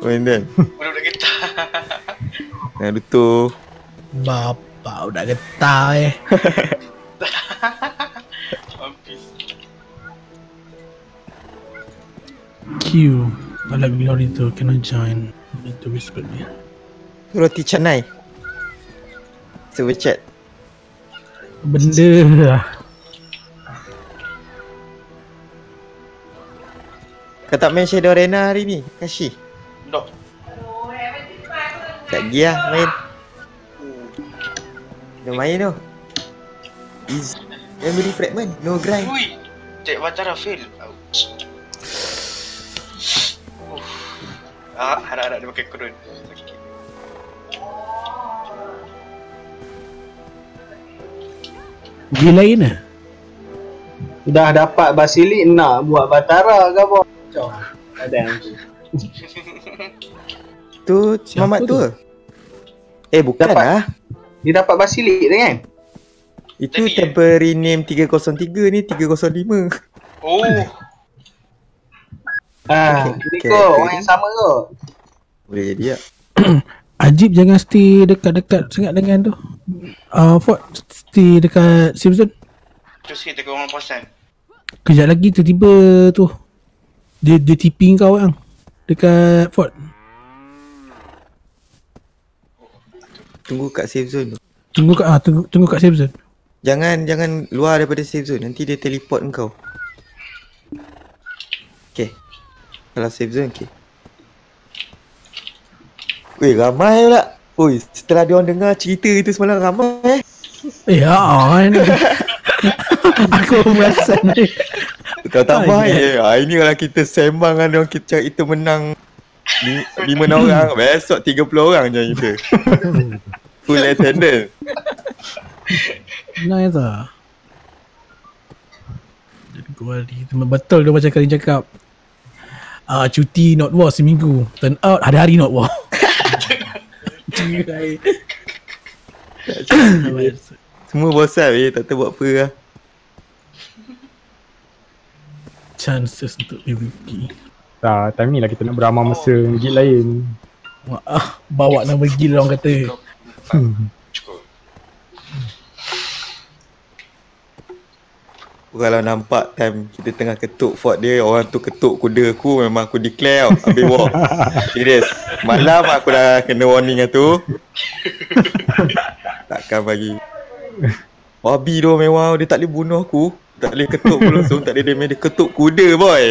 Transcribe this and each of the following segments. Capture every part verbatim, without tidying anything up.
Main Dan. Budak-budak getah. Naruto. Bapak budak getah eh. Habis. Q. I like Glorito. Can I join? Need to whisper me. Roti canai. Super chat. Benda lah. Kau tak main Shadow Arena hari ni? Kashi. Dok. Tak pergi lah main. Dah main tu. Easy. Memory fragment. No grind. Ui. Cek Batara fail. Ouch. Uff. Ah, harap-harap dia pakai kurun. Sakit. Dia lain lah. Dah dapat Basilik nak buat Batara ke apa? Macam ada yang Tu Mamat tu ke? Eh bukan Dapat. lah. dia dapat Basilik tu kan? Itu Tadi. temporary name tiga kosong tiga ni tiga kosong lima. Oh. Ah, Okay, ni okay, kot okay. orang yang sama kot. Boleh jadi tak? Ajib jangan stay dekat-dekat sangat dengan tu. Uh, Ford stay dekat safe zone. Terus kita ke orang puasan. Kejap lagi tiba-tiba tu Dia dia tipping kau kan dekat Ford. Tunggu kat safe zone tu. Tunggu kat ah tunggu tunggu kat safe zone. Jangan jangan luar daripada safe zone. Nanti dia teleport kau. Okay. Kalau safe zone okay. Weh ramai pula. Oi, setelah dia orang dengar cerita itu semalam ramai eh. Eh ah kan. Aku perasan ni. Kau tak Ah, main ya. je. Ah, ini kalau kita sembang dengan orang kita cakap kita menang li- lima orang, besok tiga puluh orang je kita. Full attendance. Nice lah. Jadi gua hari memang betul dia macam Karin cakap. Ah uh, cuti not war seminggu. Turn out hari-hari not war. Semua bosan weh, tak tahu buat apa lah. Chances untuk M V P. Tak, time ni lah kita nak beramal masa gig lain. Wah, bawa nama gila orang kata. Hmm. Cukup. Kalau nampak time kita tengah ketuk fort dia, orang tu ketuk kuda aku, memang aku declare tau, habis war. Serius. Malam aku dah kena warning lah tu. Takkan bagi. Wabi tu memang dia tak boleh bunuh aku. Tak boleh ketuk pun langsung, tak boleh damage dia. Ketuk kuda boy.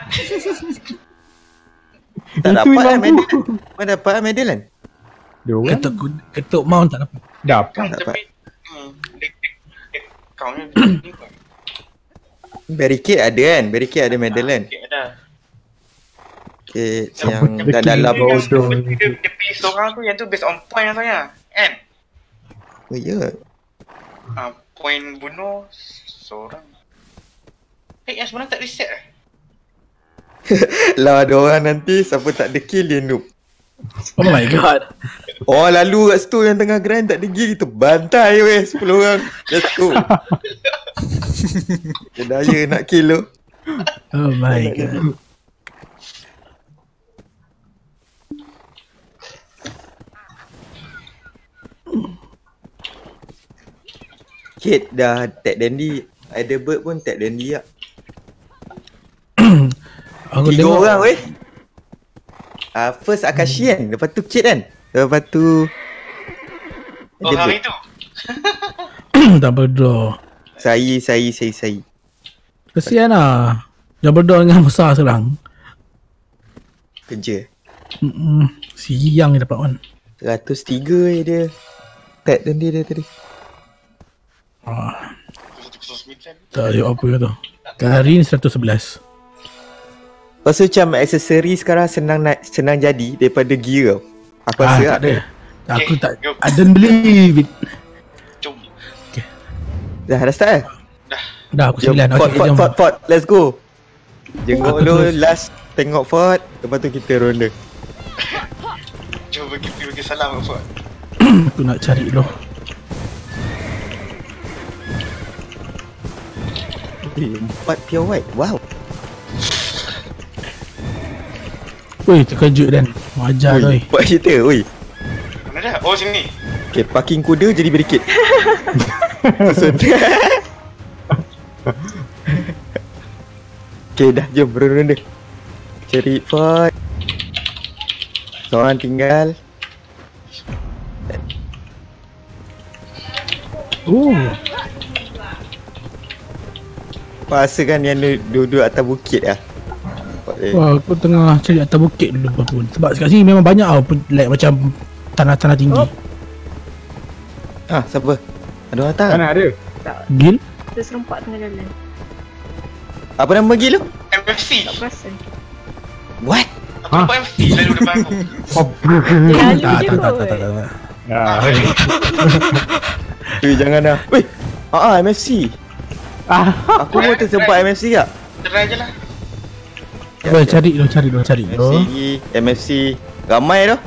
Tak Itu dapat lah memang medal. aku. Mana dapat lah medal kan? Dia orang Ketuk kuda- ketuk mount tak dapat. dapat. Tak dapat. Tapi hmm, dia dia countnya ni kot. Barricade ada kan? Barricade ada medal kan? Okey dah. Okay, Siapa yang tak dah bikin dalam dia? bawah. Bodoh. Dia, dia, dia pilih seorang tu yang tu based on point rasanya. Kan? Oh ya. Ah, point bunuh seorang. Eh, yang sebenarnya tak reset eh? Lah ada orang nanti siapa tak ada kill dia noob. Oh my god. Orang lalu kat situ yang tengah grind tak ada kill, kita bantai weh sepuluh orang. Let's go. Dia daya nak kill tu. Oh my god. Kate dah tag Dandy. Ada bird pun tag Dandy lah. Aku Tiga tengok orang weh. Ah, uh, first Akashi kan. Lepas tu Kate kan. Lepas tu Oh, ada hari bird. tu? Dumbledore. Saya, saya, saya, saya. Kesian lah. Dumbledore dengan besar serang. Kerja. Mm-mm. Siang dia dapat one. seratus tiga je dia. Tag Dandy dia tadi. Ah, seratus sembilan. tak ada apa tu. Karin seratus sebelas. Lepas tu macam aksesori sekarang senang nak, senang jadi daripada gear tau. Aku Ah, rasa tak lah. ada. Aku Okay, tak. go. I don't believe it. Jom. Dah, dah start kan? Dah aku Jom, sembilan. Fort, Okay, Fort, jom. Fort, Fort, let's go. Jenguk Aku dulu, terus. last tengok Fort. Lepas tu kita ronda. Jom bagi bagi salam apa? Aku nak cari dulu. Eh, empat pure white, wow. Weh, terkejut Dan. Wajar Oi, oi. buat cerita oi. Mana dah? Oh sini. Okay, parking kuda jadi barricade. Susun. Okay, dah jom ronda-ronda. Cari fort. Seorang tinggal. Oh. Rasakan yang duduk atas bukit lah. Eh, Wah, aku tengah cari atas bukit dulu pun. Sebab kat sini memang banyak tau like macam tanah-tanah tinggi. Oh. Ah, siapa? Ada orang datang? Mana ada? Tak, Gil? kita serempak tengah jalan. Apa nama Gil tu? M F C. Tak perasan. What? Aku nampak M F C lalu depan aku. Dia lalu Tak, je tak, tak, kot. tak, tak, tak. Ah, Weh, jangan dah. Weh, ah, ah, M F C. Aku pun tersempat M F C tak? Try je lah. Weh, cari dulu, cari dulu, cari M F C, dulu. M F C. Ramai tu.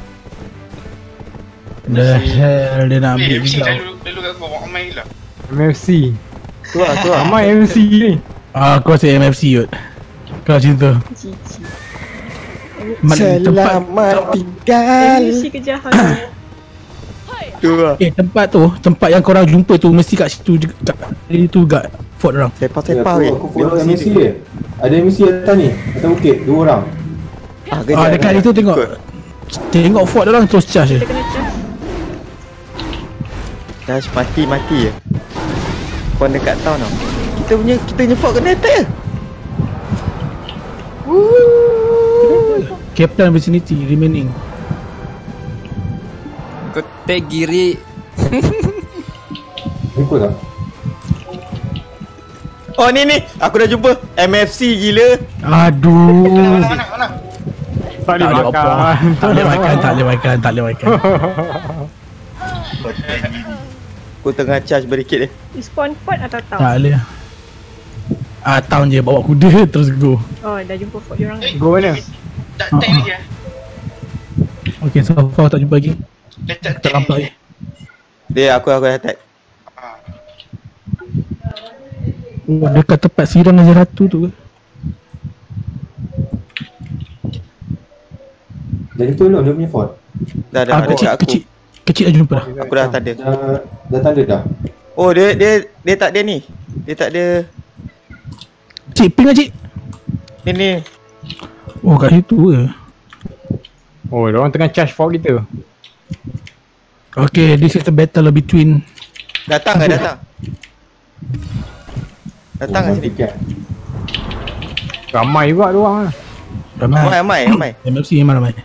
The hell dia nak Eh, ambil M F C juga. lalu lalu kat kau bawa main lah. M F C. Tu lah, tu lah. Ramai M C ni. Ah, aku rasa M F C kot. Kau macam tu. Cici. Mat- tempat, Selamat tinggal. M C kejahat. Tu lah. eh, tempat tu, tempat yang korang jumpa tu mesti kat situ juga. Kat itu kat fort orang. Sepah-sepah aku, weh. aku follow M C dia. Ada M C atas ni, atas bukit, dua orang. Ah, Ah, dekat itu tengok. Tengok fort orang terus charge je. Kita kena charge. Dash mati-mati je. Kau dekat town tau. Kita punya, kita punya fort kena attack je. Captain vicinity remaining. Kotek giri. Ikut tak? Oh ni ni, aku dah jumpa M F C gila. Aduh. Mana mana mana. Tak boleh Tak boleh makan. makan. Tak boleh makan, tak boleh makan, tak boleh makan. Aku tengah charge barricade dia. You spawn fort atau town? Tak boleh. Ah, town je bawa kuda terus go. Oh, dah jumpa fort diorang. Go mana? Tak tag lagi ah. Okay, so far tak jumpa lagi. Dah tak Tak tag nampak lagi. lagi. Dia aku aku dah attack. Ah. Oh, dekat tempat siram Raja Ratu tu ke? Dah jumpa belum dia punya fort? Dah dah Ah, ada kecil, kat aku. kecil. Kecil dah jumpa dah. Aku dah tanda. Dah, dah tanda dah? Oh dia dia dia tak ada ni. Dia tak ada Cik, ping lah cik. ni ni. Oh, kat situ ke? Oh, orang tengah charge fort kita. Okay, this is the battle between. Datang ke datang? Datang ke Oh, sini? tiket. Ramai juga diorang lah. Ramai Ramai. ramai ramai. M F C memang ramai.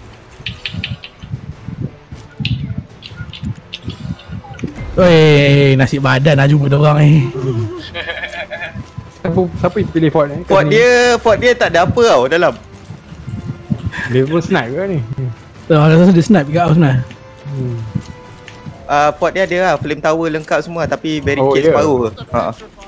Wey, nasib badan lah jumpa diorang ni. Siapa, siapa yang pilih fort ni? Fort dia fort dia tak ada apa tau dalam. Dia pun snipe ke ni? So, rasa dia snipe kat aku sebenarnya. Hmm. Uh, fort dia ada lah flame tower lengkap semua tapi barricade Oh, ya? separuh je. Ha.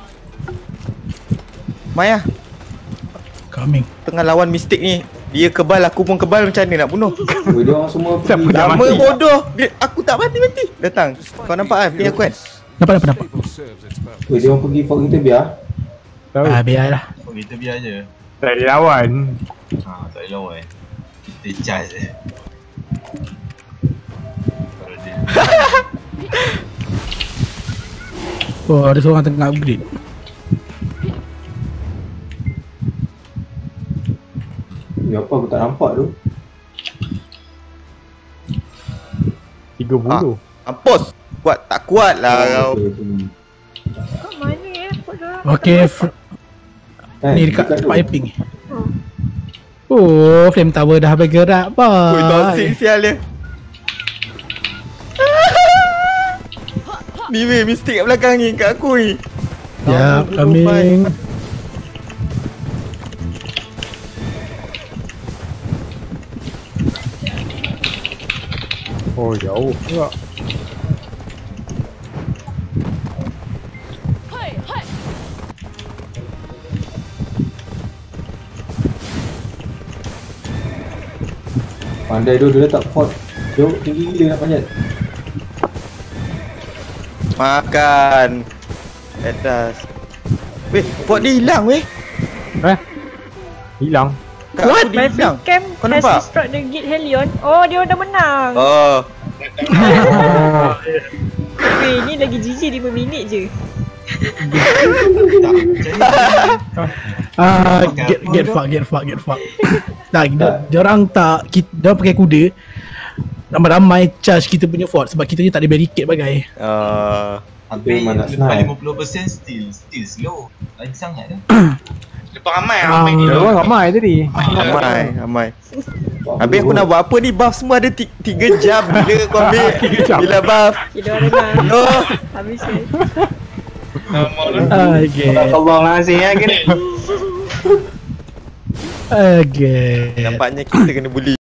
Maya Coming. tengah lawan mistik ni. Dia kebal, aku pun kebal, macam mana nak bunuh? Weh, dia orang semua Siapa pergi. tak Lama mati? bodoh. Dia, aku tak mati-mati. Datang. Kau nampak kan ping aku kan? Nampak, nampak, nampak. Weh, dia orang pergi fort kita biar. Tahu? Ah, biarlah. Oh, kita biar je. Tak boleh lawan. Ha, tak boleh lawan. Kita charge je. Kalau dia Oh, ada seorang tengah upgrade. Weh, apa aku tak nampak tu? tiga puluh. Mampus. Kuat tak kuat lah kau. okey, okey. Kat mana eh fort diorang? Okay, fr- Eh, ni dekat tu. tempat Eping. Oh. Oh, flame tower dah bergerak, boy. Ui, toxic sial dia. Ni weh, mistik kat belakang ni, kat aku ni. Ya, coming. Oh, jauh juga. Pandai tu dia letak fort. Jauh tinggi gila nak panjat. Makan. Atas. Weh, fort dia hilang weh. Eh? Hilang. Kat aku dia Battlefield menang. Camp Kau has nampak? destroyed the Gate Helion. Oh, dia dah menang. Oh, Weh, ni lagi G G lima minit je. Ah, get get fuck, get fuck, get fuck. Nah, dia, dia orang tak, kita, dia orang pakai kuda. Ramai-ramai charge kita punya fort sebab kita ni tak ada barricade bagai. uh, Habis Memang nak lepas senang. lima puluh peratus still Still slow. Lagi sangat dah. Lepas ramai ramai ni Dia dulu. orang ramai tadi. ramai, ramai. Habis aku nak buat apa ni? Buff semua ada ti- tiga jam. Bila kau ambil? Bila buff? Kita orang dengar. Oh, Habis eh. Okay. Allah Nazim ya gini. Okay. nampaknya kita kena bully.